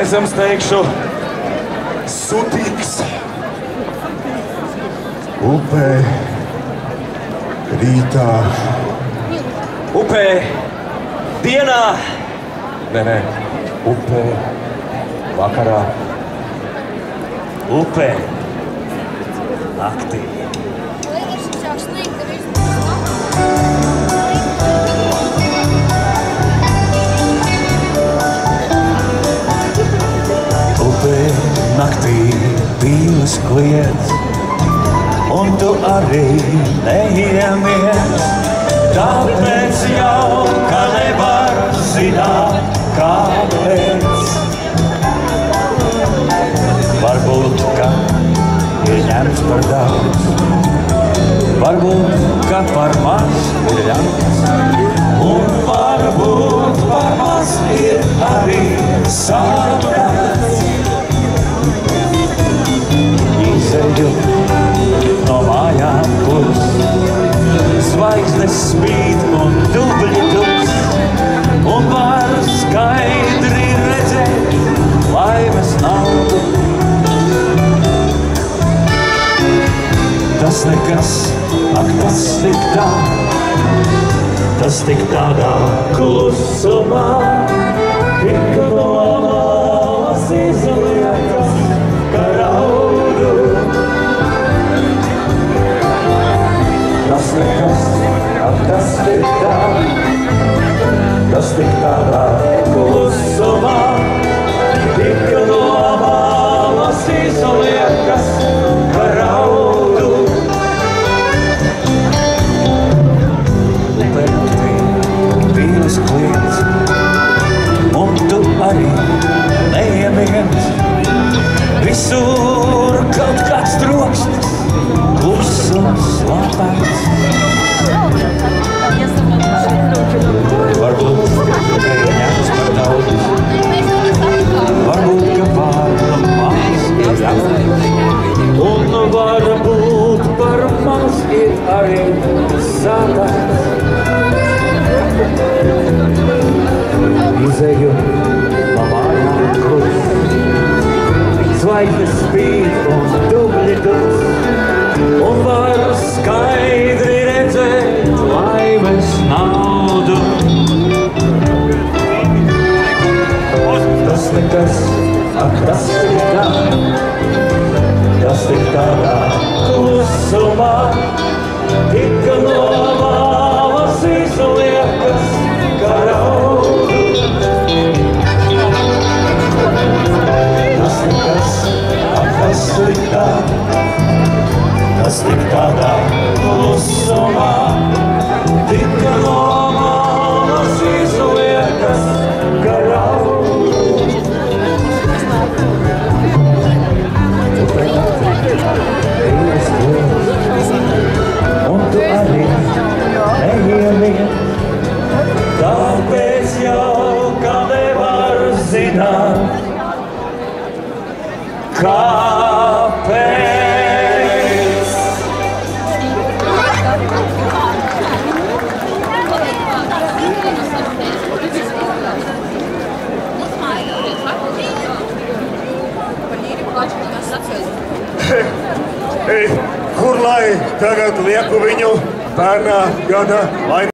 Aizjams teikšu, sutīgs. Upē, rītā. Upē, dienā. Nē, upē, vakarā. Upē, naktī. Naktī pīles kliedz, un tu arī neiemies. Tāpēc jau, ka nevar zināt, kāpēc. Varbūt, ka ir ņemts par daudz, varbūt, ka par maz ir ņemts, un varbūt par maz ir arī saprats. Izeju no mājām klus, zvaigznes spīd un dubļi dus, un var skaidri redzēt laimes naudu. Tas nekas, ak tas tik tā, tas tik tādā klusumā, tik no malas izliekas, ka raudu. Tas nekas, ak tas tik tā, tas tik tādā klusumā, tik no malas izliekas, ka raudu. Upē naktī pīles kliedz, un tu arī neiemies. Visur kaut kāds troksnis, klusums slāpēts. Varbūt, ka ir ņemts par daudz, varbūt, ka par maz ir ņemts, un varbūt par maz ir arī sāpēts. Izeju no mājām klus, zvaigznes spīd un dubļi dus, un var skaidri redzēt laimes naudu. Tas nekas, ak tas tik tā, tas tik tādā klusumā, tik no malas izliekas, ka raudu. Tas nekas, ak tas tik tā, tas tik tādā klusumā, tik no malas izliekas, ka raudu. Upē naktī pīles kliedz, un tu arī neiemies. Tāpēc jau, ka nevar zināt, kāpēc. Kur lai tagad lieku viņu bērnā gada laimē?